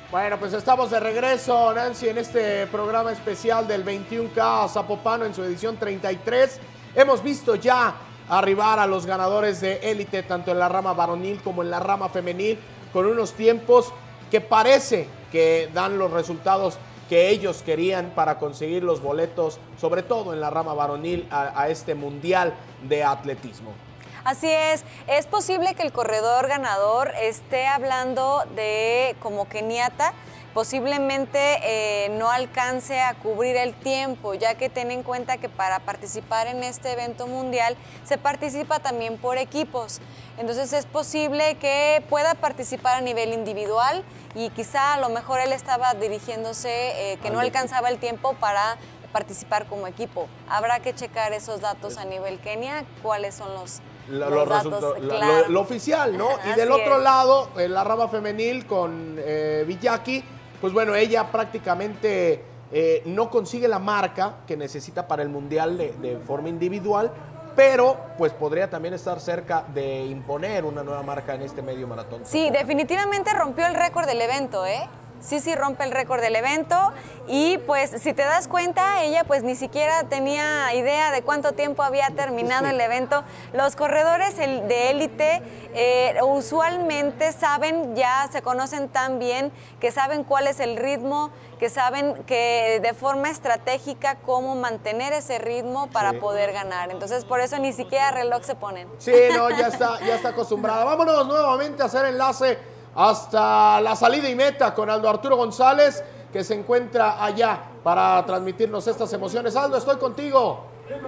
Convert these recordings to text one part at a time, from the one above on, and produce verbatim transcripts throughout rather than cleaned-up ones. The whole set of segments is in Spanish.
Bueno, pues estamos de regreso, Nancy, en este programa especial del veintiuno K Zapopano en su edición treinta y tres. Hemos visto ya arribar a los ganadores de élite, tanto en la rama varonil como en la rama femenil, con unos tiempos que parece que dan los resultados que ellos querían para conseguir los boletos, sobre todo en la rama varonil, a, a este mundial de atletismo. Así es, es posible que el corredor ganador esté hablando de como Kenyatta, posiblemente eh, no alcance a cubrir el tiempo, ya que ten en cuenta que para participar en este evento mundial se participa también por equipos. Entonces es posible que pueda participar a nivel individual y quizá a lo mejor él estaba dirigiéndose, eh, que no alcanzaba el tiempo para participar como equipo. Habrá que checar esos datos a nivel Kenia, cuáles son los... Lo, los datos, datos, lo, claro. lo, lo oficial, ¿no? Y Así del otro es. lado, en la rama femenil con eh, Villaki, pues bueno, ella prácticamente eh, no consigue la marca que necesita para el mundial de, de forma individual, pero pues podría también estar cerca de imponer una nueva marca en este medio maratón. Sí, definitivamente rompió el récord del evento, ¿eh? Sí, sí, rompe el récord del evento y pues si te das cuenta, ella pues ni siquiera tenía idea de cuánto tiempo había terminado sí. el evento. Los corredores de élite eh, usualmente saben, ya se conocen tan bien, que saben cuál es el ritmo, que saben que de forma estratégica cómo mantener ese ritmo para sí. poder ganar. Entonces por eso ni siquiera reloj se ponen. Sí, no, ya está, ya está acostumbrada. Vámonos nuevamente a hacer enlace hasta la salida y meta con Aldo Arturo González, que se encuentra allá para transmitirnos estas emociones. Aldo, estoy contigo.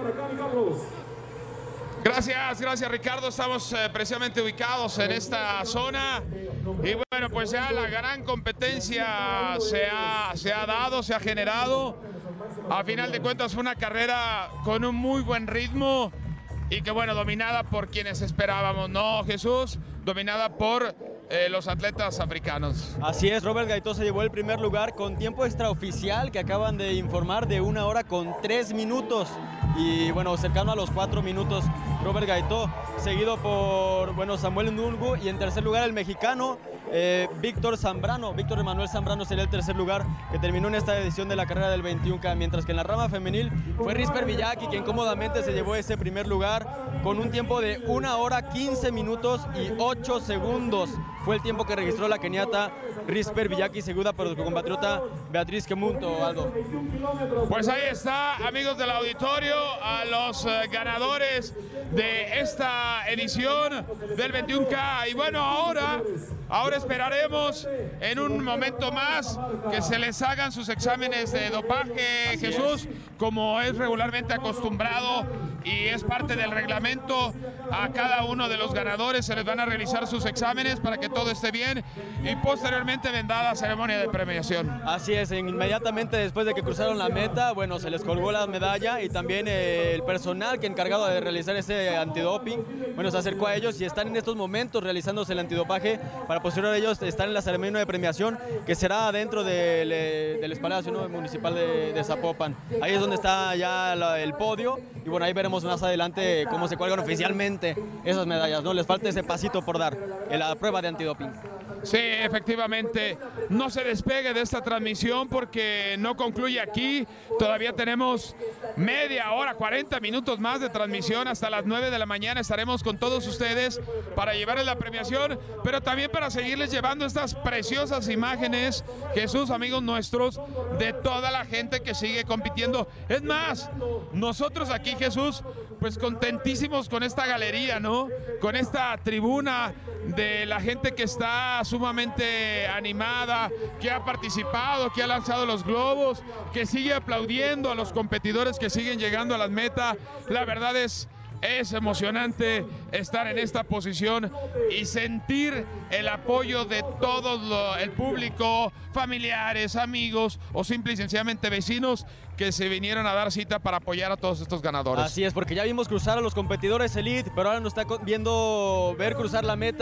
Gracias, gracias Ricardo. Estamos eh, precisamente ubicados en esta zona y bueno, pues ya la gran competencia se ha, se ha dado, se ha generado. A final de cuentas fue una carrera con un muy buen ritmo y que bueno, dominada por quienes esperábamos, ¿no, Jesús? Dominada por eh, los atletas africanos. Así es, Robert Gaitó se llevó el primer lugar con tiempo extraoficial que acaban de informar de una hora con tres minutos. Y bueno, cercano a los cuatro minutos, Robert Gaitó, seguido por bueno, Samuel Ndungu y en tercer lugar el mexicano eh, Víctor Zambrano. Víctor Emanuel Zambrano sería el tercer lugar que terminó en esta edición de la carrera del veintiuno K, mientras que en la rama femenil fue Risper Villaki quien cómodamente se llevó ese primer lugar con un tiempo de una hora quince minutos y ocho segundos. Fue el tiempo que registró la keniata Risper Villaki, seguida por su compatriota Beatriz Kemunto, Aldo. Pues ahí está, amigos del auditorio, a los eh, ganadores de esta edición del veintiuno K. Y bueno, ahora, ahora esperaremos en un momento más que se les hagan sus exámenes de dopaje, Así Jesús, es. como es regularmente acostumbrado y es parte del reglamento. A cada uno de los ganadores se les van a realizar sus exámenes para que todo esté bien y posteriormente vendrá la ceremonia de premiación. Así es, inmediatamente después de que cruzaron la meta, bueno, se les colgó la medalla y también eh, el personal que encargado de realizar ese antidoping, bueno, se acercó a ellos y están en estos momentos realizándose el antidopaje para posterior a ellos estar en la ceremonia de premiación que será dentro del, del Palacio, ¿no?, municipal de, de Zapopan. Ahí es donde está ya la, el podio y bueno, ahí veremos más adelante cómo se cuelgan oficialmente esas medallas, ¿no? Les falta ese pasito por dar en la prueba de antidoping. Sí, efectivamente, no se despegue de esta transmisión porque no concluye aquí. Todavía tenemos media hora, cuarenta minutos más de transmisión. Hasta las nueve de la mañana estaremos con todos ustedes para llevarles la premiación, pero también para seguirles llevando estas preciosas imágenes, Jesús, amigos nuestros, de toda la gente que sigue compitiendo. Es más, nosotros aquí, Jesús, pues contentísimos con esta galería, ¿no? Con esta tribuna de la gente que está sumamente animada, que ha participado, que ha lanzado los globos, que sigue aplaudiendo a los competidores que siguen llegando a las metas. La verdad es, es emocionante estar en esta posición y sentir el apoyo de todo lo, el público, familiares, amigos o simple y sencillamente vecinos que se vinieron a dar cita para apoyar a todos estos ganadores. Así es, porque ya vimos cruzar a los competidores elite, pero ahora nos está viendo ver cruzar la meta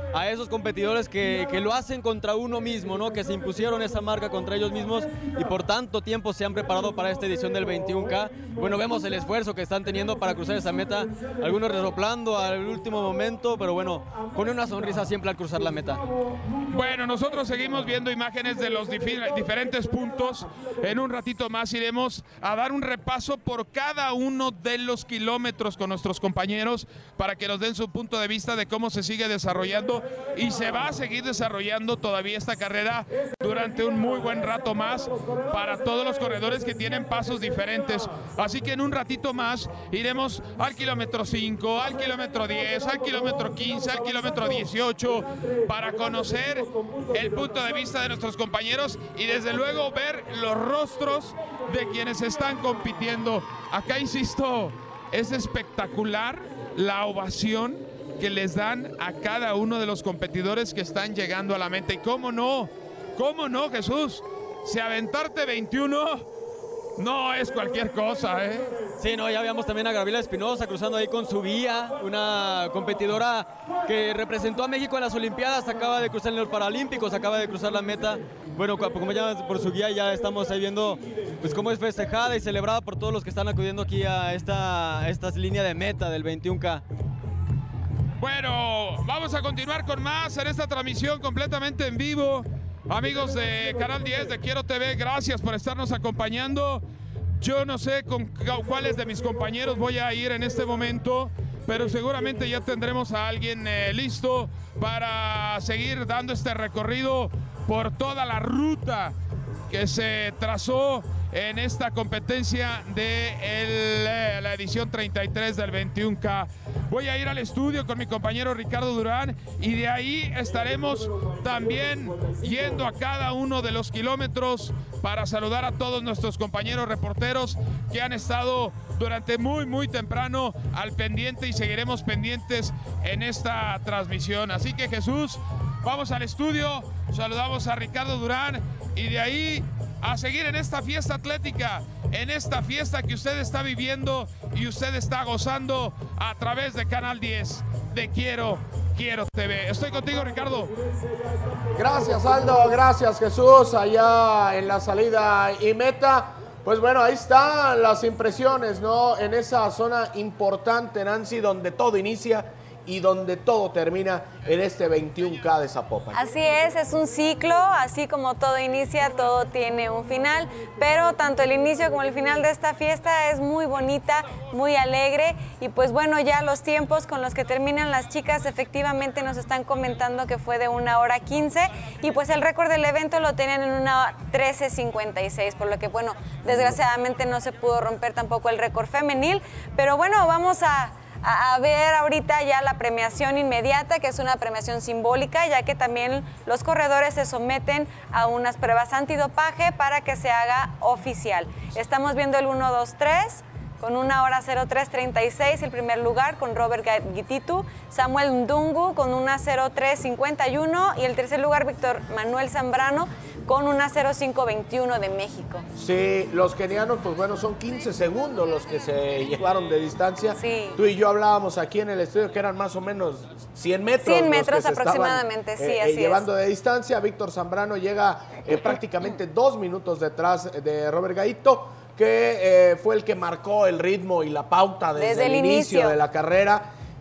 a esos competidores que, que lo hacen contra uno mismo, ¿no? Que se impusieron esa marca contra ellos mismos y por tanto tiempo se han preparado para esta edición del veintiún K. Bueno, vemos el esfuerzo que están teniendo para cruzar esa meta, algunos resoplando al último momento, pero bueno, con una sonrisa siempre al cruzar la meta. Bueno, nosotros seguimos viendo imágenes de los diferentes puntos. En un ratito más iremos a dar un repaso por cada uno de los kilómetros con nuestros compañeros para que nos den su punto de vista de cómo se sigue desarrollando y se va a seguir desarrollando todavía esta carrera durante un muy buen rato más para todos los corredores que tienen pasos diferentes. Así que en un ratito más iremos al kilómetro cinco, al kilómetro diez, al kilómetro quince, al kilómetro dieciocho para conocer el punto de vista de nuestros compañeros y desde luego ver los rostros de quienes están compitiendo. Acá insisto, es espectacular la ovación que les dan a cada uno de los competidores que están llegando a la meta. Y cómo no, cómo no, Jesús, si aventarte veintiuno no es cualquier cosa, ¿eh? Sí, no, ya veíamos también a Gabriela Espinosa cruzando ahí con su guía, una competidora que representó a México en las Olimpiadas, acaba de cruzar en los Paralímpicos, acaba de cruzar la meta. Bueno, como ya por su guía ya estamos ahí viendo pues cómo es festejada y celebrada por todos los que están acudiendo aquí a esta, a esta línea de meta del veintiún K. Bueno, vamos a continuar con más en esta transmisión completamente en vivo. Amigos de Canal diez de Quiero T V, gracias por estarnos acompañando. Yo no sé con cuáles de mis compañeros voy a ir en este momento, pero seguramente ya tendremos a alguien eh, listo para seguir dando este recorrido por toda la ruta que se trazó en esta competencia de el, eh, la edición treinta y tres del veintiún K. Voy a ir al estudio con mi compañero Ricardo Durán y de ahí estaremos también yendo a cada uno de los kilómetros para saludar a todos nuestros compañeros reporteros que han estado durante muy muy temprano al pendiente y seguiremos pendientes en esta transmisión. Así que Jesús, vamos al estudio, saludamos a Ricardo Durán y de ahí a seguir en esta fiesta atlética, en esta fiesta que usted está viviendo y usted está gozando a través de Canal diez de Quiero, Quiero T V. Estoy contigo, Ricardo. Gracias, Aldo, gracias, Jesús, allá en la salida y meta. Pues bueno, ahí están las impresiones, ¿no? En esa zona importante, Nancy, donde todo inicia y donde todo termina en este veintiún K de Zapopan. Así es, es un ciclo, así como todo inicia, todo tiene un final, pero tanto el inicio como el final de esta fiesta es muy bonita, muy alegre y pues bueno, ya los tiempos con los que terminan las chicas efectivamente nos están comentando que fue de una hora quince y pues el récord del evento lo tenían en una hora trece cincuenta y seis, por lo que bueno, desgraciadamente no se pudo romper tampoco el récord femenil, pero bueno, vamos a a ver ahorita ya la premiación inmediata, que es una premiación simbólica, ya que también los corredores se someten a unas pruebas antidopaje para que se haga oficial. Estamos viendo el uno, dos, tres, con una hora cero tres treinta y seis, el primer lugar con Robert Gititu, Samuel Ndungu con una cero tres cincuenta y uno y el tercer lugar Víctor Manuel Zambrano con una cero cinco veintiuno de México. Sí, los kenianos, pues bueno, son quince segundos los que se llevaron de distancia. Sí. Tú y yo hablábamos aquí en el estudio que eran más o menos cien metros. cien metros aproximadamente, estaban, sí, eh, así eh, llevando es. de distancia. Víctor Zambrano llega eh, prácticamente dos minutos detrás de Robert Gaito, que eh, fue el que marcó el ritmo y la pauta desde, desde el, el inicio. inicio de la carrera.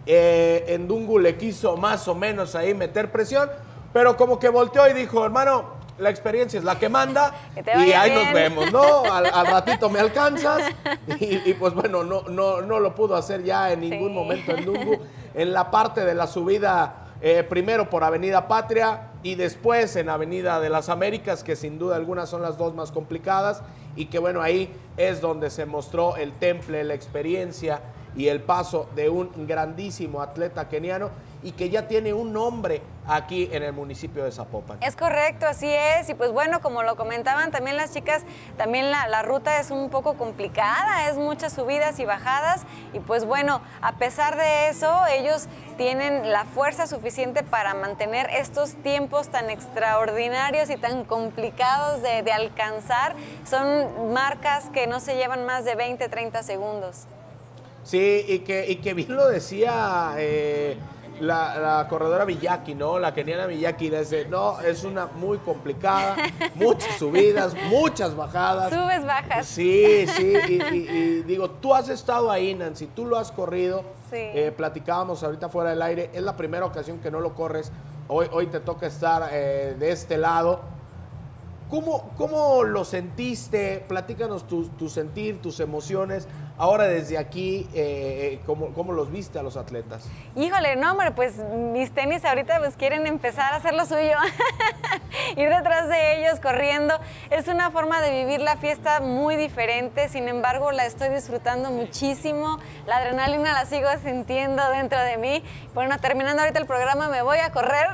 Eh, Ndungu le quiso más o menos ahí meter presión, pero como que volteó y dijo, hermano, la experiencia es la que manda que te y ahí bien. nos vemos, ¿no? Al, al ratito me alcanzas y, y pues bueno, no, no, no lo pudo hacer ya en ningún sí. momento Ndungu en la parte de la subida, eh, primero por Avenida Patria y después en Avenida de las Américas, que sin duda alguna son las dos más complicadas y que bueno, ahí es donde se mostró el temple, la experiencia y el paso de un grandísimo atleta keniano y que ya tiene un nombre aquí en el municipio de Zapopan. Es correcto, así es, y pues bueno, como lo comentaban también las chicas, también la, la ruta es un poco complicada, es muchas subidas y bajadas, y pues bueno, a pesar de eso, ellos tienen la fuerza suficiente para mantener estos tiempos tan extraordinarios y tan complicados de, de alcanzar. Son marcas que no se llevan más de veinte, treinta segundos. Sí, y que, y que bien lo decía... Eh, la, la corredora Miyaki, ¿no? La keniana Miyaki dice, no, es una muy complicada, muchas subidas, muchas bajadas. Subes, bajas. Sí, sí, y, y, y digo, tú has estado ahí, Nancy, tú lo has corrido. Sí. Eh, platicábamos ahorita fuera del aire, es la primera ocasión que no lo corres, hoy, hoy te toca estar eh, de este lado. ¿Cómo, ¿Cómo lo sentiste? Platícanos tu, tu sentir, tus emociones. Ahora desde aquí, eh, ¿cómo, ¿cómo los viste a los atletas? Híjole, no, hombre, pues mis tenis ahorita pues quieren empezar a hacer lo suyo. Ir detrás de ellos, corriendo. Es una forma de vivir la fiesta muy diferente, sin embargo la estoy disfrutando muchísimo. La adrenalina la sigo sintiendo dentro de mí. Bueno, terminando ahorita el programa me voy a correr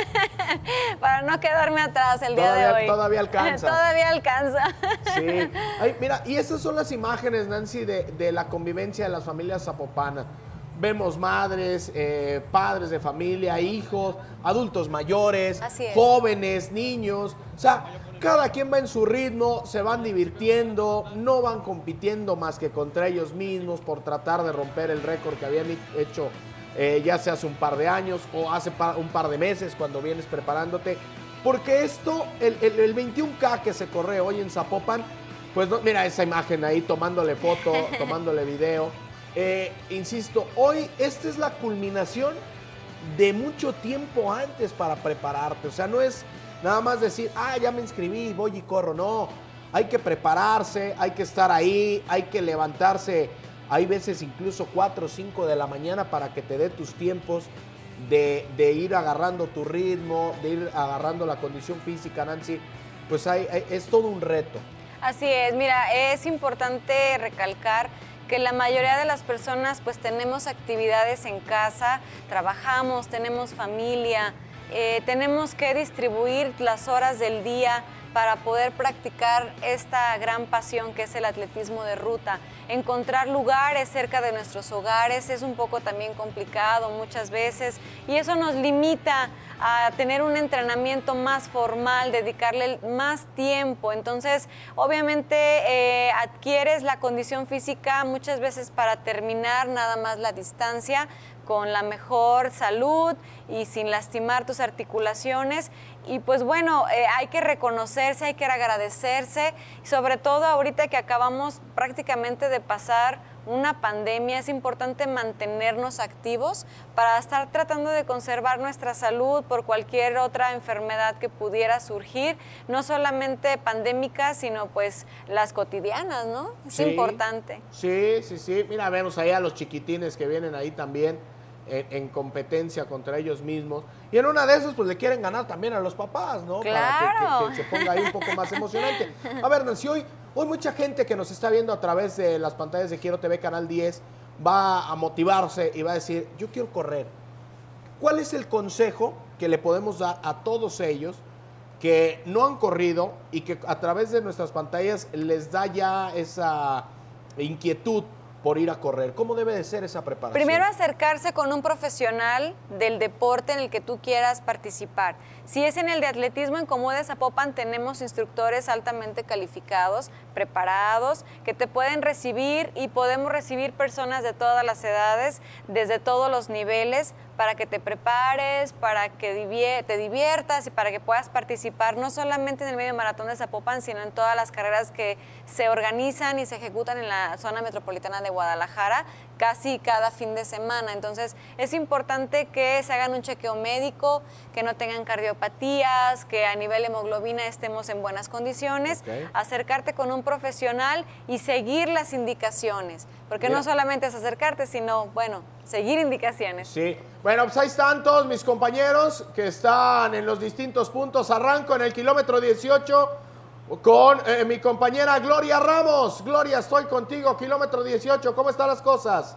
para no quedarme atrás el día todavía, de hoy. Todavía alcanza. Todavía alcanza. Sí. Ay, mira, y esas son las imágenes, Nancy, de, de la convivencia de las familias zapopanas. Vemos madres, eh, padres de familia, hijos, adultos mayores, jóvenes, niños. O sea, cada quien va en su ritmo, se van divirtiendo, no van compitiendo más que contra ellos mismos por tratar de romper el récord que habían hecho eh, ya sea hace un par de años o hace pa un par de meses cuando vienes preparándote. Porque esto, el, el, el veintiún K que se corre hoy en Zapopan, pues no, mira esa imagen ahí, tomándole foto, tomándole video. Eh, insisto, hoy esta es la culminación de mucho tiempo antes para prepararte. O sea, no es nada más decir, ah, ya me inscribí, voy y corro. No, hay que prepararse, hay que estar ahí, hay que levantarse. Hay veces incluso cuatro o cinco de la mañana para que te dé tus tiempos de, de ir agarrando tu ritmo, de ir agarrando la condición física, Nancy. Pues hay, hay, es todo un reto. Así es, mira, es importante recalcar que la mayoría de las personas pues tenemos actividades en casa, trabajamos, tenemos familia, eh, tenemos que distribuir las horas del día para poder practicar esta gran pasión que es el atletismo de ruta. Encontrar lugares cerca de nuestros hogares es un poco también complicado muchas veces y eso nos limita a tener un entrenamiento más formal, dedicarle más tiempo. Entonces, obviamente eh, adquieres la condición física muchas veces para terminar nada más la distancia con la mejor salud y sin lastimar tus articulaciones. Y pues bueno, eh, hay que reconocerse, hay que agradecerse, y sobre todo ahorita que acabamos prácticamente de pasar una pandemia, es importante mantenernos activos para estar tratando de conservar nuestra salud por cualquier otra enfermedad que pudiera surgir, no solamente pandémicas, sino pues las cotidianas, ¿no? Es sí, importante. Sí, sí, sí. Mira, vemos ahí a los chiquitines que vienen ahí también en, en competencia contra ellos mismos. Y en una de esas, pues le quieren ganar también a los papás, ¿no? Claro. Para que, que, que se ponga ahí un poco más emocionante. A ver, Nancy, hoy, hoy mucha gente que nos está viendo a través de las pantallas de Quiero T V Canal diez va a motivarse y va a decir, yo quiero correr. ¿Cuál es el consejo que le podemos dar a todos ellos que no han corrido y que a través de nuestras pantallas les da ya esa inquietud por ir a correr? ¿Cómo debe de ser esa preparación? Primero, acercarse con un profesional del deporte en el que tú quieras participar. Si es en el de atletismo, en Comú de Zapopan tenemos instructores altamente calificados, preparados, que te pueden recibir y podemos recibir personas de todas las edades, desde todos los niveles, para que te prepares, para que te diviertas y para que puedas participar no solamente en el medio maratón de Zapopan, sino en todas las carreras que se organizan y se ejecutan en la zona metropolitana de Guadalajara casi cada fin de semana. Entonces es importante que se hagan un chequeo médico, que no tengan cardiopatías, que a nivel hemoglobina estemos en buenas condiciones, okay. Acercarte con un profesional y seguir las indicaciones, porque Bien. No solamente es acercarte, sino, bueno, seguir indicaciones. Sí, bueno, pues ahí están todos mis compañeros que están en los distintos puntos. Arranco en el kilómetro dieciocho con eh, mi compañera Gloria Ramos. Gloria, estoy contigo, kilómetro dieciocho. ¿Cómo están las cosas?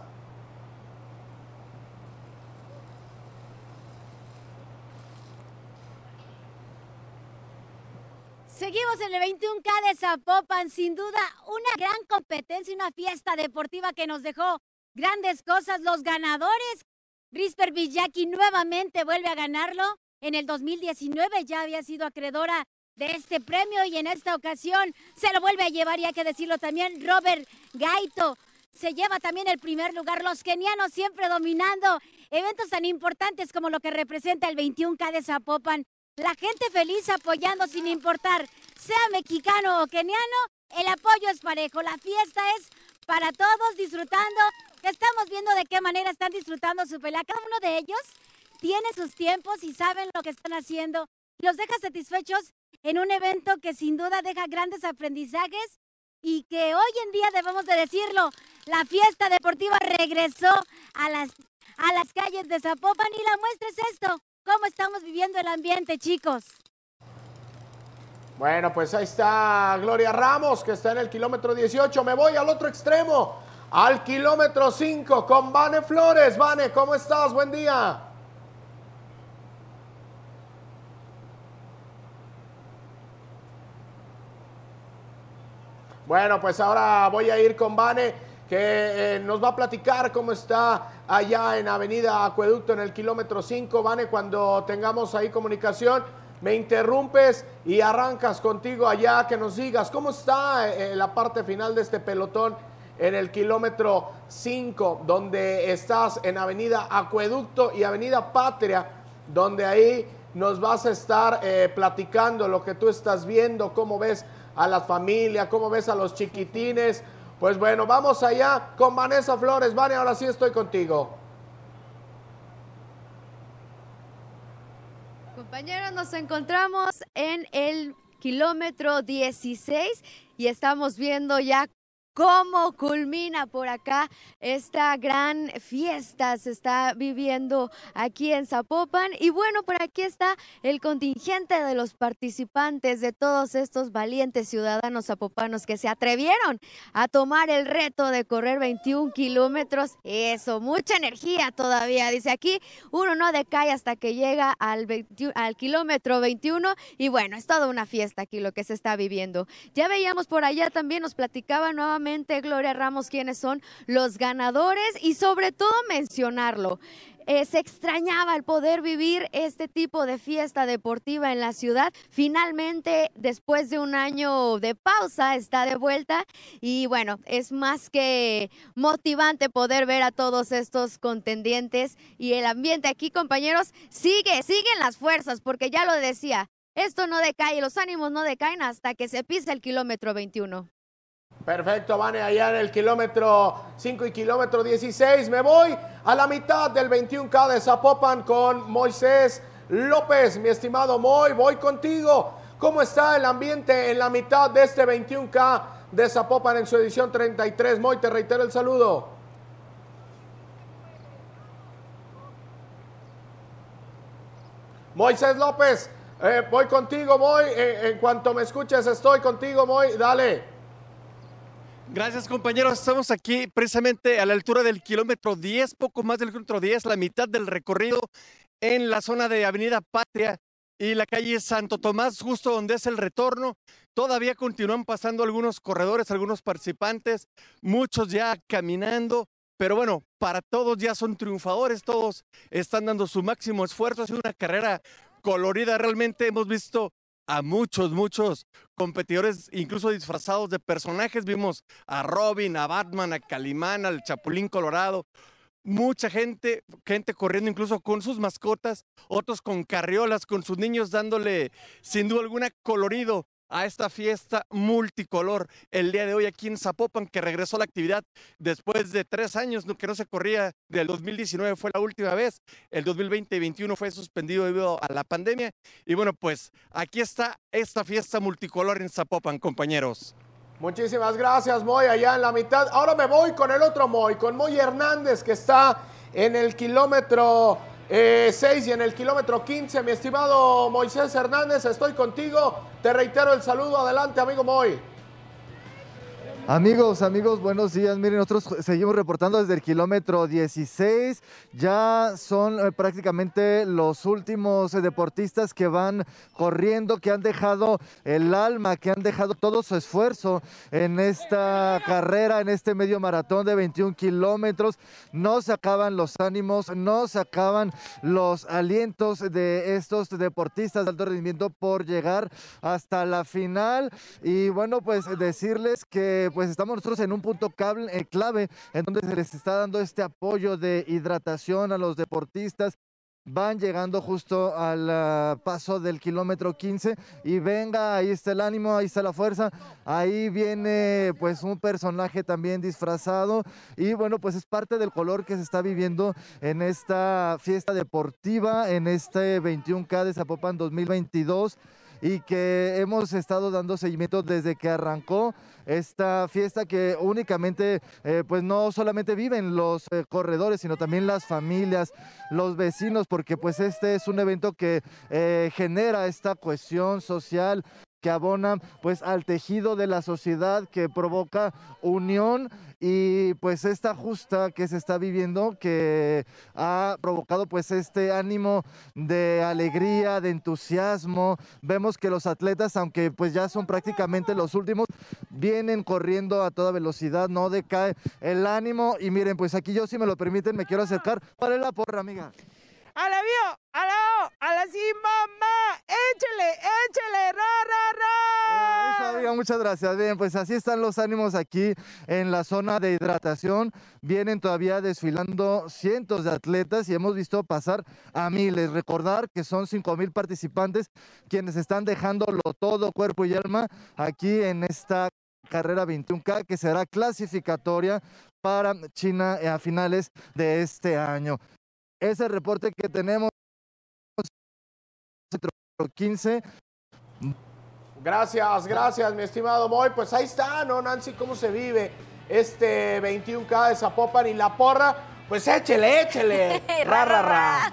Seguimos en el veintiún K de Zapopan, sin duda una gran competencia y una fiesta deportiva que nos dejó grandes cosas. Los ganadores, Risper Miyaki nuevamente vuelve a ganarlo. En el dos mil diecinueve ya había sido acreedora de este premio y en esta ocasión se lo vuelve a llevar, y hay que decirlo también, Robert Gaito se lleva también el primer lugar. Los kenianos siempre dominando eventos tan importantes como lo que representa el veintiún K de Zapopan. La gente feliz apoyando sin importar, sea mexicano o keniano, el apoyo es parejo, la fiesta es para todos, disfrutando. Estamos viendo de qué manera están disfrutando su pelea. Cada uno de ellos tiene sus tiempos y saben lo que están haciendo. Los deja satisfechos en un evento que sin duda deja grandes aprendizajes y que hoy en día debemos de decirlo, la fiesta deportiva regresó a las, a las calles de Zapopan y la muestra es esto. ¿Cómo estamos viviendo el ambiente, chicos? Bueno, pues ahí está Gloria Ramos, que está en el kilómetro dieciocho. Me voy al otro extremo, al kilómetro cinco, con Vane Flores. Vane, ¿cómo estás? Buen día. Bueno, pues ahora voy a ir con Vane, que eh, nos va a platicar cómo está allá en Avenida Acueducto en el kilómetro cinco. Vane, cuando tengamos ahí comunicación, me interrumpes y arrancas contigo allá, que nos digas cómo está eh, la parte final de este pelotón en el kilómetro cinco, donde estás en Avenida Acueducto y Avenida Patria, donde ahí nos vas a estar eh, platicando lo que tú estás viendo, cómo ves a la familia, cómo ves a los chiquitines. Pues bueno, vamos allá con Vanessa Flores. Vane, ahora sí estoy contigo. Compañeros, nos encontramos en el kilómetro dieciséis y estamos viendo ya cómo culmina por acá esta gran fiesta, se está viviendo aquí en Zapopan. Y bueno, por aquí está el contingente de los participantes, de todos estos valientes ciudadanos zapopanos que se atrevieron a tomar el reto de correr veintiún kilómetros. Eso, mucha energía todavía. Dice aquí, uno no decae hasta que llega al, veinte, al kilómetro veintiuno. Y bueno, es toda una fiesta aquí lo que se está viviendo. Ya veíamos por allá también, nos platicaba nuevamente Gloria Ramos quiénes son los ganadores y sobre todo mencionarlo. Eh, se extrañaba el poder vivir este tipo de fiesta deportiva en la ciudad. Finalmente, después de un año de pausa, está de vuelta y bueno, es más que motivante poder ver a todos estos contendientes y el ambiente aquí, compañeros, sigue, siguen las fuerzas, porque ya lo decía, esto no decae, los ánimos no decaen hasta que se pisa el kilómetro veintiuno. Perfecto, Vane, allá en el kilómetro cinco y kilómetro dieciséis. Me voy a la mitad del veintiún K de Zapopan con Moisés López. Mi estimado Moy, voy contigo. ¿Cómo está el ambiente en la mitad de este veintiún K de Zapopan en su edición treinta y tres? Moy, te reitero el saludo. Moisés López, eh, voy contigo, Moy. Eh, en cuanto me escuches, estoy contigo, Moy. Dale. Gracias, compañeros. Estamos aquí precisamente a la altura del kilómetro diez, poco más del kilómetro diez, la mitad del recorrido en la zona de Avenida Patria y la calle Santo Tomás, justo donde es el retorno. Todavía continúan pasando algunos corredores, algunos participantes, muchos ya caminando, pero bueno, para todos ya son triunfadores, todos están dando su máximo esfuerzo. Ha sido una carrera colorida, realmente hemos visto a muchos, muchos competidores, incluso disfrazados de personajes. Vimos a Robin, a Batman, a Calimán, al Chapulín Colorado. Mucha gente, gente corriendo incluso con sus mascotas, otros con carriolas, con sus niños, dándole sin duda alguna colorido a esta fiesta multicolor el día de hoy aquí en Zapopan, que regresó a la actividad después de tres años que no se corría. Del dos mil diecinueve fue la última vez, el dos mil veinte y veintiuno fue suspendido debido a la pandemia. Y bueno, pues aquí está esta fiesta multicolor en Zapopan, compañeros. Muchísimas gracias, Moy, allá en la mitad. Ahora me voy con el otro Moy, con Moy Hernández, que está en el kilómetro Eh, seis y en el kilómetro quince. Mi estimado Moisés Hernández, estoy contigo. Te reitero el saludo. Adelante, amigo Moy. Amigos, amigos, buenos días. Miren, nosotros seguimos reportando desde el kilómetro dieciséis. Ya son eh, prácticamente los últimos eh, deportistas que van corriendo, que han dejado el alma, que han dejado todo su esfuerzo en esta carrera, en este medio maratón de veintiún kilómetros. No se acaban los ánimos, no se acaban los alientos de estos deportistas de alto rendimiento por llegar hasta la final. Y bueno, pues decirles que pues estamos nosotros en un punto cable, eh, clave en donde se les está dando este apoyo de hidratación a los deportistas. Van llegando justo al uh, paso del kilómetro quince y venga, ahí está el ánimo, ahí está la fuerza, ahí viene pues un personaje también disfrazado y bueno, pues es parte del color que se está viviendo en esta fiesta deportiva, en este veintiún K de Zapopan dos mil veintidós. Y que hemos estado dando seguimiento desde que arrancó esta fiesta, que únicamente eh, pues no solamente viven los eh, corredores, sino también las familias, los vecinos, porque pues este es un evento que eh, genera esta cohesión social, que abona pues al tejido de la sociedad, que provoca unión y pues esta justa que se está viviendo, que ha provocado pues este ánimo de alegría, de entusiasmo. Vemos que los atletas, aunque pues ya son prácticamente los últimos, vienen corriendo a toda velocidad, no decae el ánimo y miren, pues aquí yo, si me lo permiten, me quiero acercar. ¿Cuál es la porra, amiga? ¡A la vio! ¡A la O! ¡A la sí, mamá! ¡Échale! ¡Échale! ¡Ra, ra, ra! Eso, amiga, muchas gracias. Bien, pues así están los ánimos aquí en la zona de hidratación. Vienen todavía desfilando cientos de atletas y hemos visto pasar a miles. Recordar que son cinco mil participantes quienes están dejándolo todo, cuerpo y alma, aquí en esta carrera veintiún K, que será clasificatoria para China a finales de este año. Ese reporte que tenemos quince. Gracias, gracias, mi estimado Moy. Pues ahí está, ¿no, Nancy? ¿Cómo se vive este veintiún K de Zapopan y la porra? Pues échele, échele. Ra, ra, ra.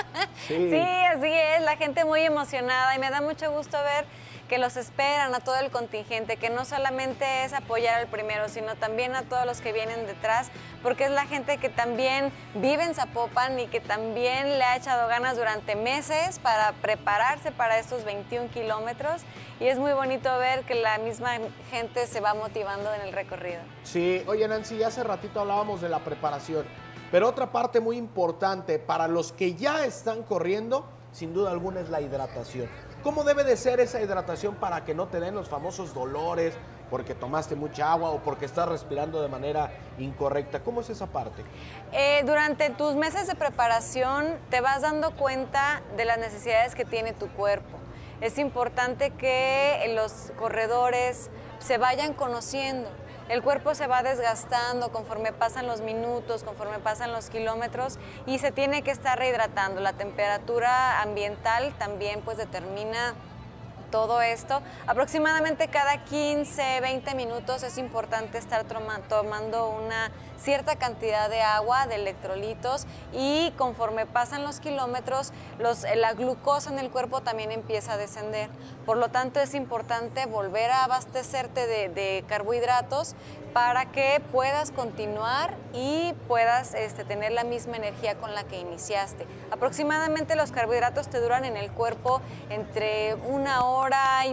Sí. sí, así es. La gente muy emocionada y me da mucho gusto ver que los esperan a todo el contingente, que no solamente es apoyar al primero, sino también a todos los que vienen detrás, porque es la gente que también vive en Zapopan y que también le ha echado ganas durante meses para prepararse para estos veintiún kilómetros, y es muy bonito ver que la misma gente se va motivando en el recorrido. Sí, oye Nancy, hace ratito hablábamos de la preparación, pero otra parte muy importante para los que ya están corriendo, sin duda alguna, es la hidratación. ¿Cómo debe de ser esa hidratación para que no te den los famosos dolores porque tomaste mucha agua o porque estás respirando de manera incorrecta? ¿Cómo es esa parte? Eh, durante tus meses de preparación te vas dando cuenta de las necesidades que tiene tu cuerpo. Es importante que los corredores se vayan conociendo. El cuerpo se va desgastando conforme pasan los minutos, conforme pasan los kilómetros, y se tiene que estar rehidratando. La temperatura ambiental también pues determina todo esto. Aproximadamente cada quince, veinte minutos es importante estar tomando una cierta cantidad de agua, de electrolitos, y conforme pasan los kilómetros, los, la glucosa en el cuerpo también empieza a descender. Por lo tanto, es importante volver a abastecerte de, de carbohidratos para que puedas continuar y puedas este, tener la misma energía con la que iniciaste. Aproximadamente los carbohidratos te duran en el cuerpo entre una hora y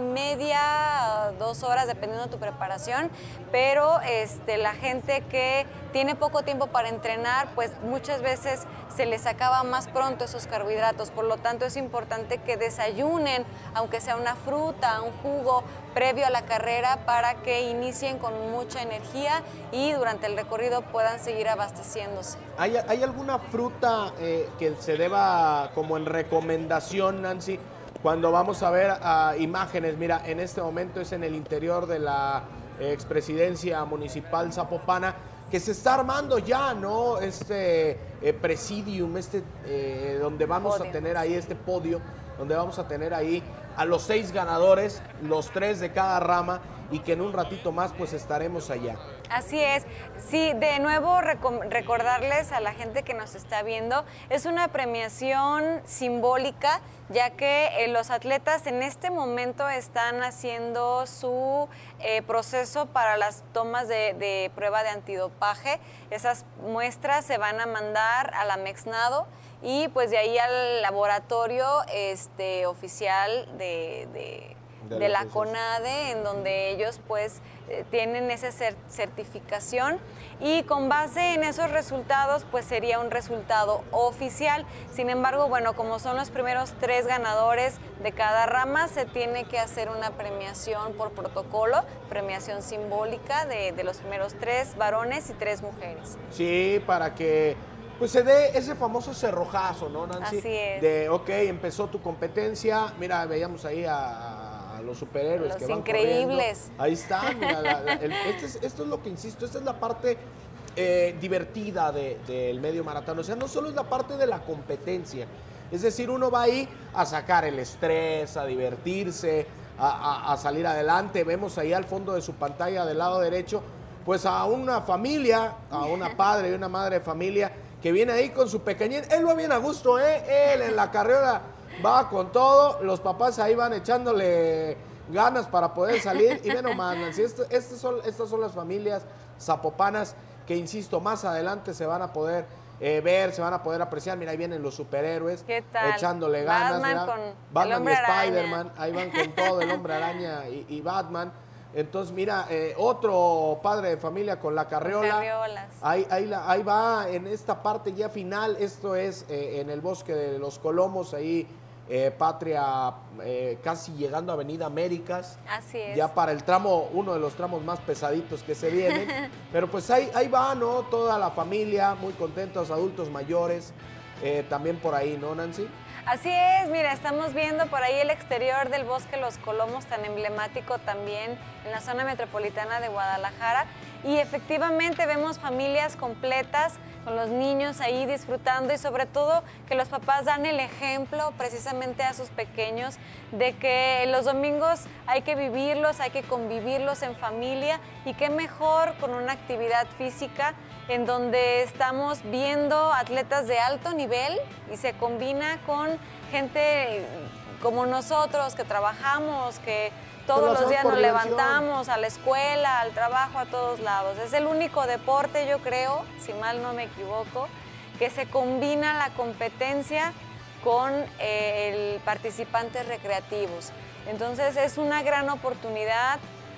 media, dos horas, dependiendo de tu preparación, pero este, la gente que tiene poco tiempo para entrenar, pues muchas veces se les acaba más pronto esos carbohidratos. Por lo tanto, es importante que desayunen, aunque sea una fruta, un jugo, previo a la carrera, para que inicien con mucha energía y durante el recorrido puedan seguir abasteciéndose. ¿Hay, hay alguna fruta eh, que se deba como en recomendación, Nancy, cuando vamos a ver uh, imágenes? Mira, en este momento es en el interior de la eh, expresidencia municipal zapopana, que se está armando ya, ¿no? Este eh, presidium, este, eh, donde vamos podio. a tener ahí este podio, donde vamos a tener ahí a los seis ganadores, los tres de cada rama, y que en un ratito más pues estaremos allá. Así es. Sí, de nuevo recordarles a la gente que nos está viendo, es una premiación simbólica, ya que eh, los atletas en este momento están haciendo su eh, proceso para las tomas de, de prueba de antidopaje. Esas muestras se van a mandar a la Mexnado y pues de ahí al laboratorio este, oficial de... de De de la la asociación. CONADE, en donde ellos pues eh, tienen esa cer- certificación y con base en esos resultados pues sería un resultado oficial. Sin embargo, bueno, como son los primeros tres ganadores de cada rama, se tiene que hacer una premiación por protocolo, premiación simbólica de, de los primeros tres varones y tres mujeres. Sí, para que pues se dé ese famoso cerrojazo, ¿no, Nancy? Así es. De, ok, empezó tu competencia. Mira, veíamos ahí a, a los superhéroes Los que van increíbles. corriendo. Ahí están. Mira, la- la- el- este es- esto es lo que insisto, esta es la parte eh, divertida de- del medio maratón. O sea, no solo es la parte de la competencia. Es decir, uno va ahí a sacar el estrés, a divertirse, a, a- a salir adelante. Vemos ahí al fondo de su pantalla del lado derecho, pues a una familia, a una padre y una madre de familia que viene ahí con su pequeñín. Él va bien a gusto, ¿eh? Él en la carrera va con todo. Los papás ahí van echándole ganas para poder salir. Y ve nomás, Nancy, esto- estas son, estas son las familias zapopanas que, insisto, más adelante se van a poder eh, ver, se van a poder apreciar. Mira, ahí vienen los superhéroes ¿Qué tal? echándole ganas. Batman mira. con el Batman y Hombre Araña. Spider-Man, ahí van con todo, el Hombre Araña y, y Batman. Entonces, mira, eh, otro padre de familia con la carriola. Carriolas. Ahí, ahí, la- ahí va en esta parte ya final. Esto es eh, en el bosque de los Colomos, ahí eh, Patria, eh, casi llegando a Avenida Américas. Así es. Ya para el tramo, uno de los tramos más pesaditos que se vienen. Pero pues ahí, ahí va, ¿no? Toda la familia, muy contentos, adultos mayores, eh, también por ahí, ¿no, Nancy? Así es, mira, estamos viendo por ahí el exterior del Bosque Los Colomos, tan emblemático también en la zona metropolitana de Guadalajara. Y efectivamente vemos familias completas con los niños ahí disfrutando y sobre todo que los papás dan el ejemplo precisamente a sus pequeños de que los domingos hay que vivirlos, hay que convivirlos en familia y qué mejor con una actividad física en donde estamos viendo atletas de alto nivel y se combina con gente como nosotros que trabajamos, que todos lo los hacemos días por nos diversión. levantamos a la escuela, al trabajo, a todos lados. Es el único deporte, yo creo, si mal no me equivoco, que se combina la competencia con eh, el participantes recreativos. Entonces es una gran oportunidad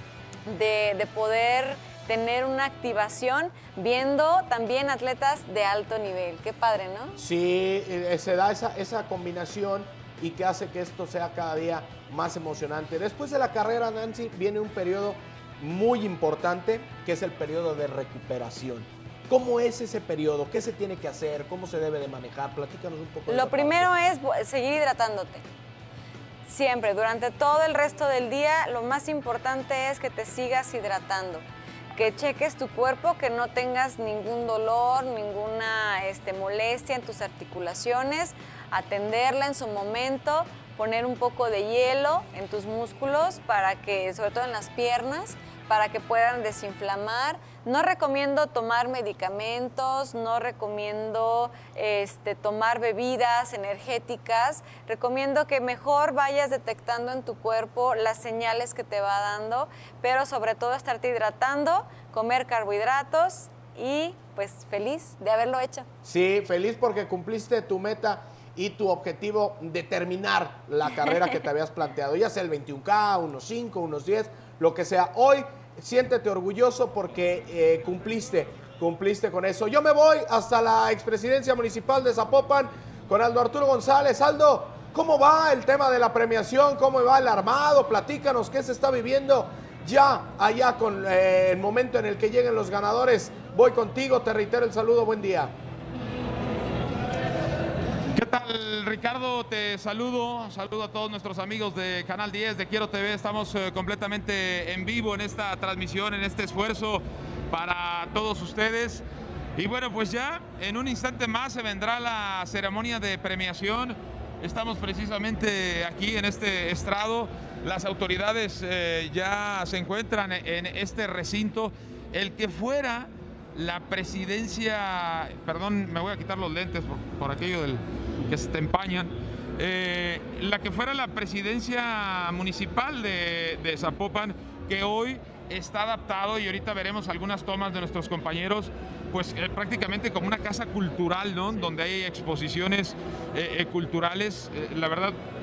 de, de poder tener una activación viendo también atletas de alto nivel. Qué padre, ¿no? Sí, eh, se da esa, esa combinación y que hace que esto sea cada día más emocionante. Después de la carrera, Nancy, viene un periodo muy importante, que es el periodo de recuperación. ¿Cómo es ese periodo? ¿Qué se tiene que hacer? ¿Cómo se debe de manejar? Platícanos un poco de Lo esa primero parte. es bu- seguir hidratándote. Siempre, durante todo el resto del día, lo más importante es que te sigas hidratando. Que cheques tu cuerpo, que no tengas ningún dolor, ninguna este, molestia en tus articulaciones, atenderla en su momento, poner un poco de hielo en tus músculos para que, sobre todo en las piernas, para que puedan desinflamar. No recomiendo tomar medicamentos, no recomiendo este, tomar bebidas energéticas. Recomiendo que mejor vayas detectando en tu cuerpo las señales que te va dando, pero sobre todo estarte hidratando, comer carbohidratos y pues feliz de haberlo hecho. Sí, feliz porque cumpliste tu meta y tu objetivo de terminar la carrera que te habías planteado, ya sea el veintiún K, unos cinco, unos diez, lo que sea. Hoy siéntete orgulloso porque eh, cumpliste, cumpliste con eso. Yo me voy hasta la expresidencia municipal de Zapopan con Aldo Arturo González. Aldo, ¿cómo va el tema de la premiación? ¿Cómo va el armado? Platícanos qué se está viviendo ya allá con eh, el momento en el que lleguen los ganadores. Voy contigo, te reitero el saludo, buen día. ¿Qué tal, Ricardo? Te saludo, saludo a todos nuestros amigos de Canal diez, de Quiero T V. Estamos eh, completamente en vivo en esta transmisión, en este esfuerzo para todos ustedes. Y bueno, pues ya en un instante más se vendrá la ceremonia de premiación. Estamos precisamente aquí en este estrado. Las autoridades eh, ya se encuentran en este recinto. El que fuera la presidencia, perdón, me voy a quitar los lentes por, por aquello del que se te empañan, eh, la que fuera la presidencia municipal de, de Zapopan, que hoy está adaptado, y ahorita veremos algunas tomas de nuestros compañeros, pues eh, prácticamente como una casa cultural, ¿no? Donde hay exposiciones eh, eh, culturales. Eh, la verdad,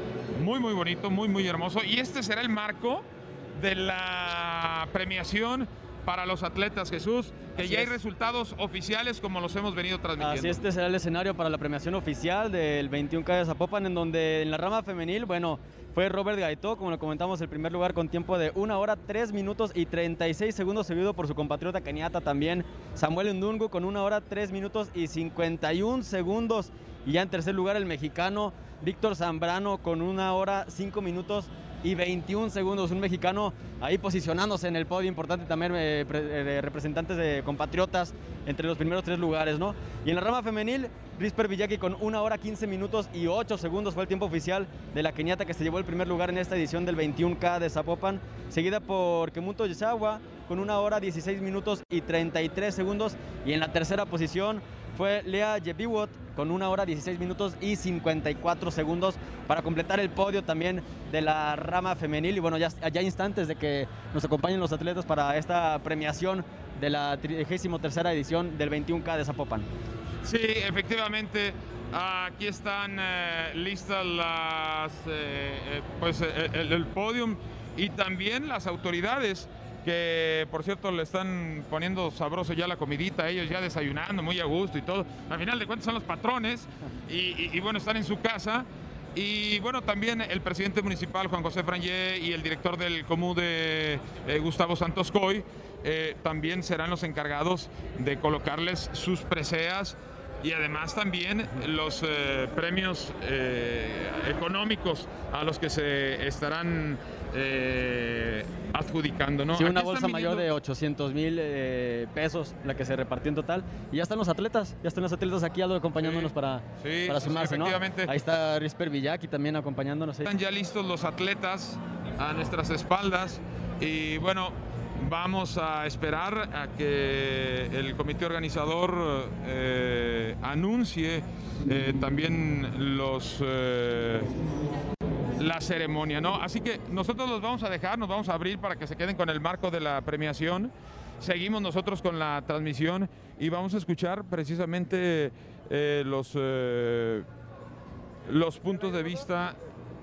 muy, muy bonito, muy, muy hermoso. Y este será el marco de la premiación para los atletas, Jesús, que Así ya hay es. resultados oficiales como los hemos venido transmitiendo. Así este será el escenario para la premiación oficial del veintiún K de Zapopan, en donde en la rama femenil, bueno, fue Robert Gaitó, como lo comentamos, el primer lugar con tiempo de una hora, tres minutos y treinta y seis segundos, seguido por su compatriota keniata también, Samuel Ndungu, con una hora, tres minutos y cincuenta y un segundos. Y ya en tercer lugar el mexicano Víctor Zambrano con una hora, cinco minutos y veintiún segundos, un mexicano ahí posicionándose en el podio, importante también eh, pre, eh, representantes de compatriotas entre los primeros tres lugares, ¿no? Y en la rama femenil, Risper Villaki con una hora, quince minutos y ocho segundos fue el tiempo oficial de la keniata que se llevó el primer lugar en esta edición del veintiún K de Zapopan, seguida por Kemuto Yisawa con una hora, dieciséis minutos y treinta y tres segundos, y en la tercera posición fue Lea Jebiwot con una hora, dieciséis minutos y cincuenta y cuatro segundos para completar el podio también de la rama femenil. Y bueno, ya, ya instantes de que nos acompañen los atletas para esta premiación de la trigésima tercera edición del veintiún K de Zapopan. Sí, efectivamente, aquí están eh, listas las, eh, eh, pues, el, el podium y también las autoridades, que por cierto le están poniendo sabroso ya la comidita, ellos ya desayunando muy a gusto y todo. Al final de cuentas son los patrones y, y, y bueno, están en su casa. Y bueno, también el presidente municipal Juan José Frangé y el director del Comú de eh, Gustavo Santos Coy eh, también serán los encargados de colocarles sus preseas y además también los eh, premios eh, económicos a los que se estarán eh, adjudicando, ¿no? Sí, una Aquí bolsa están mayor viniendo- de ochocientos mil eh, pesos, la que se repartió en total. Y ya están los atletas, ya están los atletas aquí Aldo, acompañándonos Sí. para, Sí, para sí, sí, sumarse, ¿no? efectivamente. Ahí está Risper Villaki también acompañándonos. ¿eh? Están ya listos los atletas a nuestras espaldas y bueno, vamos a esperar a que el comité organizador eh, anuncie eh, también los eh, la ceremonia, ¿no? Así que nosotros los vamos a dejar, nos vamos a abrir para que se queden con el marco de la premiación. Seguimos nosotros con la transmisión y vamos a escuchar precisamente eh, los, eh, los puntos de vista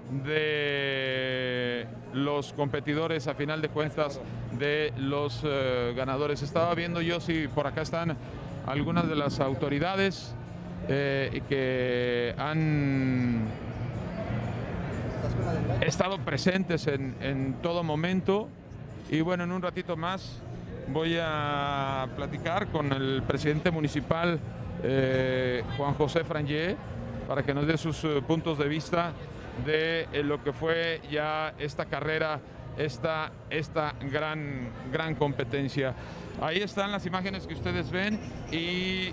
de los competidores, a final de cuentas, de los eh, ganadores. Estaba viendo yo si por acá están algunas de las autoridades eh, que han estado presentes en, en todo momento. Y bueno, en un ratito más voy a platicar con el presidente municipal, eh, Juan José Frangé, para que nos dé sus eh, puntos de vista de eh, lo que fue ya esta carrera, esta, esta gran, gran competencia. Ahí están las imágenes que ustedes ven y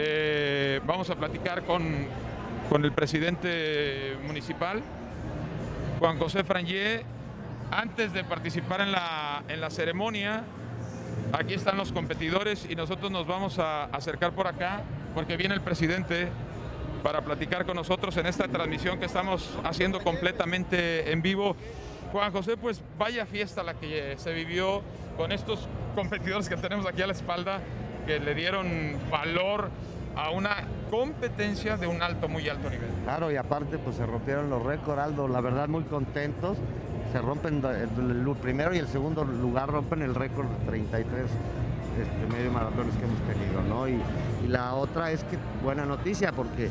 eh, vamos a platicar con, con el presidente municipal, Juan José Frangé. Antes de participar en la, en la ceremonia, aquí están los competidores y nosotros nos vamos a acercar por acá porque viene el presidente para platicar con nosotros en esta transmisión que estamos haciendo completamente en vivo. Juan José, pues vaya fiesta la que se vivió con estos competidores que tenemos aquí a la espalda, que le dieron valor a una competencia de un alto, muy alto nivel. Claro, y aparte pues se rompieron los récords, Aldo, la verdad muy contentos. Se rompen el, el primero y el segundo lugar, rompen el récord de treinta y tres este, medio maratones que hemos tenido, ¿no? Y, y la otra es que buena noticia porque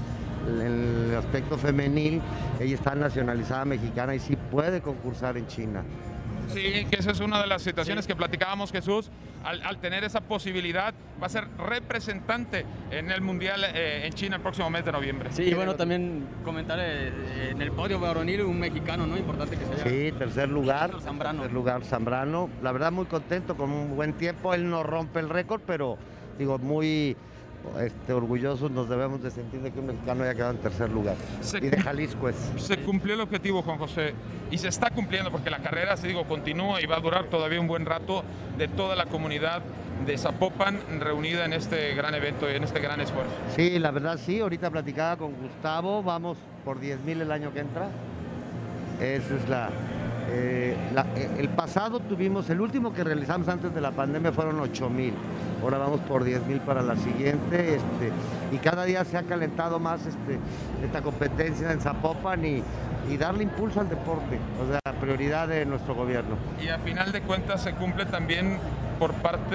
en el aspecto femenil ella está nacionalizada mexicana y sí puede concursar en China. Sí, que esa es una de las situaciones que platicábamos, Jesús. Al, al tener esa posibilidad, va a ser representante en el Mundial eh, en China el próximo mes de noviembre. Sí, y bueno, también comentar eh, en el podio varonil un mexicano, ¿no? Importante que se haya... Sí, tercer lugar, Zambrano. tercer lugar Zambrano. La verdad muy contento, con un buen tiempo. Él no rompe el récord, pero digo, muy este, orgullosos nos debemos de sentir de que un mexicano haya quedado en tercer lugar. Se y de Jalisco es. Se cumplió el objetivo, Juan José, y se está cumpliendo porque la carrera, se digo, continúa y va a durar todavía un buen rato, de toda la comunidad de Zapopan reunida en este gran evento y en este gran esfuerzo. Sí, la verdad sí, ahorita platicaba con Gustavo, vamos por diez mil el año que entra. Esa es la, Eh, la, el pasado tuvimos, el último que realizamos antes de la pandemia fueron ocho mil, ahora vamos por diez mil para la siguiente, este, y cada día se ha calentado más este, esta competencia en Zapopan y, y darle impulso al deporte, o sea, prioridad de nuestro gobierno. Y a final de cuentas se cumple también por parte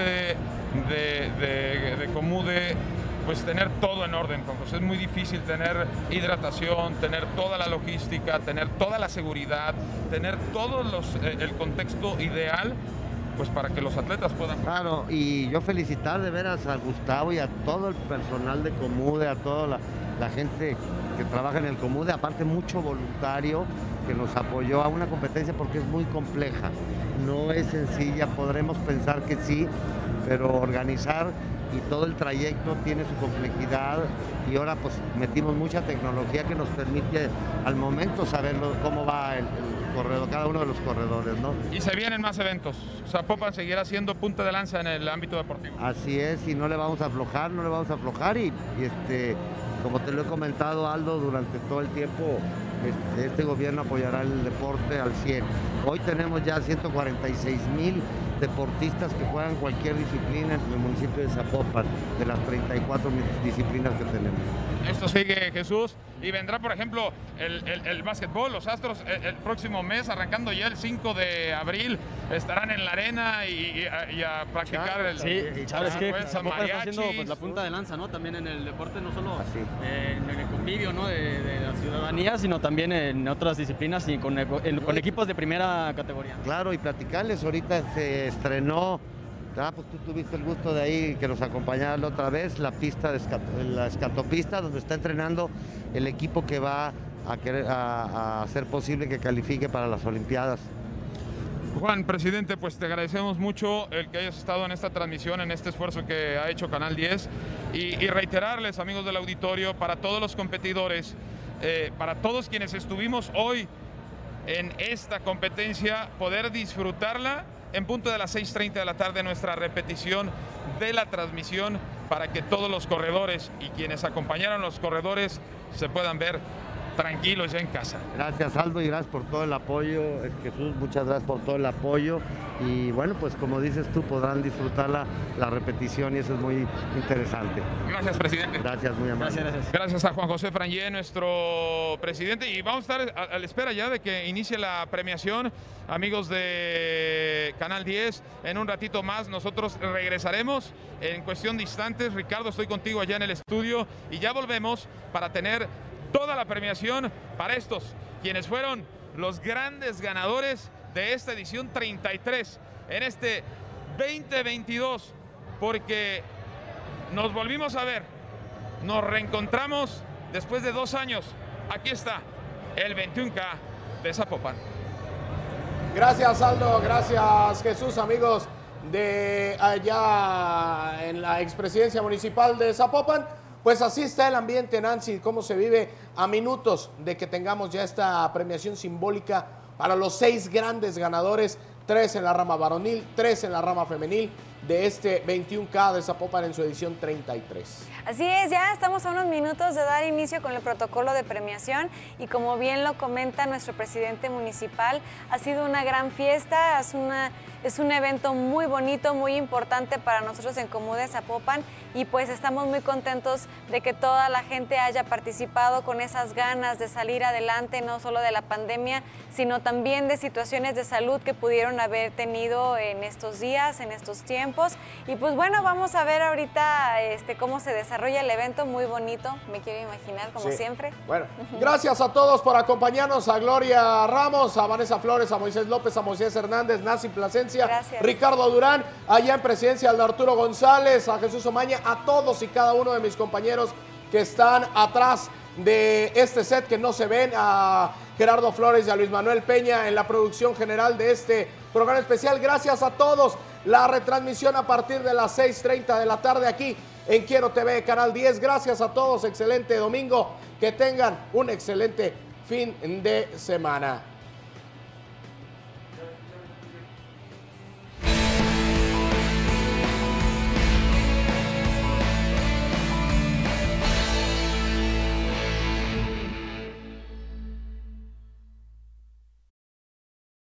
de, de, de Comude, pues tener todo en orden, pues es muy difícil tener hidratación, tener toda la logística, tener toda la seguridad, tener todo los, eh, el contexto ideal, pues para que los atletas puedan... Claro, y yo felicitar de veras a Gustavo y a todo el personal de Comude, a toda la, la gente que trabaja en el Comude, aparte mucho voluntario que nos apoyó a una competencia porque es muy compleja, no es sencilla, podremos pensar que sí, pero organizar y todo el trayecto tiene su complejidad y ahora pues metimos mucha tecnología que nos permite al momento saber cómo va el, el corredor, cada uno de los corredores, ¿no? Y se vienen más eventos, Zapopan seguirá siendo punta de lanza en el ámbito deportivo. Así es, y no le vamos a aflojar, no le vamos a aflojar y, y este, como te lo he comentado, Aldo, durante todo el tiempo este, este gobierno apoyará el deporte al cien. Hoy tenemos ya ciento cuarenta y seis mil deportistas que juegan cualquier disciplina en el municipio de Zapopan, de las treinta y cuatro disciplinas que tenemos. Esto sigue, Jesús, y vendrá, por ejemplo, el, el, el básquetbol, los Astros, el, el próximo mes, arrancando ya el cinco de abril, estarán en la arena y, y, a, y a practicar el... Sí, sabes que Zapopan está haciendo pues, la punta de lanza, ¿no? También en el deporte, no solo eh, en el convivio, ¿no? de, de la ciudadanía, sino también en otras disciplinas y con, en, con equipos de primera categoría. Claro, y platicarles, ahorita se estrenó, ah, pues tú tuviste el gusto de ahí que nos acompañara la otra vez, la pista de escato, la escatopista, donde está entrenando el equipo que va a, querer, a, a hacer posible que califique para las Olimpiadas. Juan, presidente, pues te agradecemos mucho el que hayas estado en esta transmisión, en este esfuerzo que ha hecho Canal diez y, y reiterarles, amigos del auditorio, para todos los competidores, eh, para todos quienes estuvimos hoy en esta competencia, poder disfrutarla en punto de las seis treinta de la tarde, nuestra repetición de la transmisión, para que todos los corredores y quienes acompañaron a los corredores se puedan ver tranquilos ya en casa. Gracias, Aldo, y gracias por todo el apoyo. Jesús, muchas gracias por todo el apoyo. Y bueno, pues como dices tú, podrán disfrutar la, la repetición y eso es muy interesante. Gracias, presidente. Gracias, muy amable. Gracias, gracias. Gracias a Juan José Frangé, nuestro presidente. Y vamos a estar a, a la espera ya de que inicie la premiación. Amigos de Canal diez, en un ratito más nosotros regresaremos en cuestión de instantes. Ricardo, estoy contigo allá en el estudio y ya volvemos para tener toda la premiación para estos, quienes fueron los grandes ganadores de esta edición treinta y tres en este veinte veintidós, porque nos volvimos a ver, nos reencontramos después de dos años. Aquí está el veintiuno K de Zapopan. Gracias, Aldo, gracias, Jesús, amigos de allá en la expresidencia municipal de Zapopan. Pues así está el ambiente, Nancy, cómo se vive a minutos de que tengamos ya esta premiación simbólica para los seis grandes ganadores, tres en la rama varonil, tres en la rama femenil, de este veintiuno K de Zapopan en su edición treinta y tres. Así es, ya estamos a unos minutos de dar inicio con el protocolo de premiación y como bien lo comenta nuestro presidente municipal, ha sido una gran fiesta, es, una, es un evento muy bonito, muy importante para nosotros en Comude Zapopan y pues estamos muy contentos de que toda la gente haya participado con esas ganas de salir adelante, no solo de la pandemia, sino también de situaciones de salud que pudieron haber tenido en estos días, en estos tiempos. Y pues bueno, vamos a ver ahorita este, cómo se desarrolla el evento, muy bonito, me quiero imaginar, como sí. siempre. Bueno, gracias a todos por acompañarnos, a Gloria Ramos, a Vanessa Flores, a Moisés López, a Moisés Hernández, Nancy Plasencia, gracias. Ricardo Durán, allá en presidencia de Arturo González, a Jesús Omaña, a todos y cada uno de mis compañeros que están atrás de este set que no se ven, a Gerardo Flores y a Luis Manuel Peña en la producción general de este programa especial. Gracias a todos. La retransmisión a partir de las seis treinta de la tarde aquí en Quiero T V, Canal diez. Gracias a todos. Excelente domingo. Que tengan un excelente fin de semana.